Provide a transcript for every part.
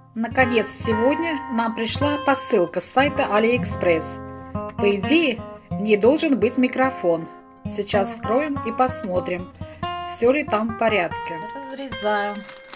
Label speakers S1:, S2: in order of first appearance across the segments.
S1: Наконец, сегодня нам пришла посылка с сайта AliExpress. По идее, в ней должен быть микрофон. Сейчас вскроем и посмотрим, все ли там в порядке. Разрезаем.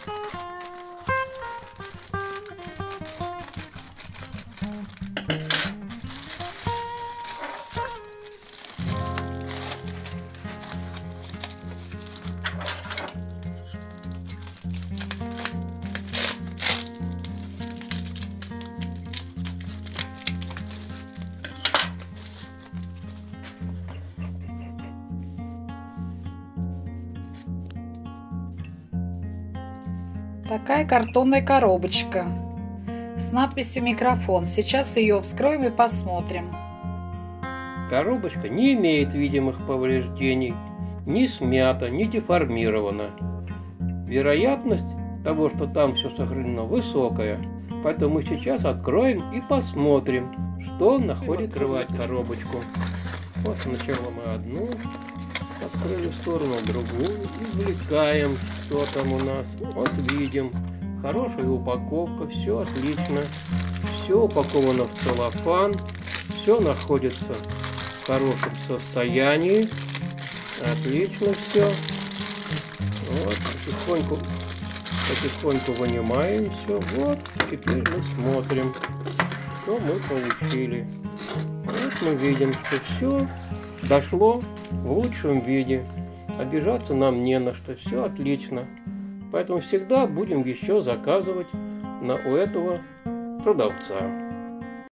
S1: Такая картонная коробочка с надписью «Микрофон». Сейчас ее вскроем и посмотрим.
S2: Коробочка не имеет видимых повреждений, не смята, не деформирована. Вероятность того, что там все сохранено, высокая. Поэтому мы сейчас откроем и посмотрим, что находится. Открывать коробочку. Вот сначала мы одну открыли в сторону, другую, извлекаем, что там у нас. Вот видим, хорошая упаковка, все отлично, все упаковано в целлофан, все находится в хорошем состоянии, отлично все. Вот, потихоньку вынимаем все. Вот, теперь мы смотрим, что мы получили. Вот мы видим, что все дошло в лучшем виде. Обижаться нам не на что, все отлично. Поэтому всегда будем еще заказывать у этого продавца.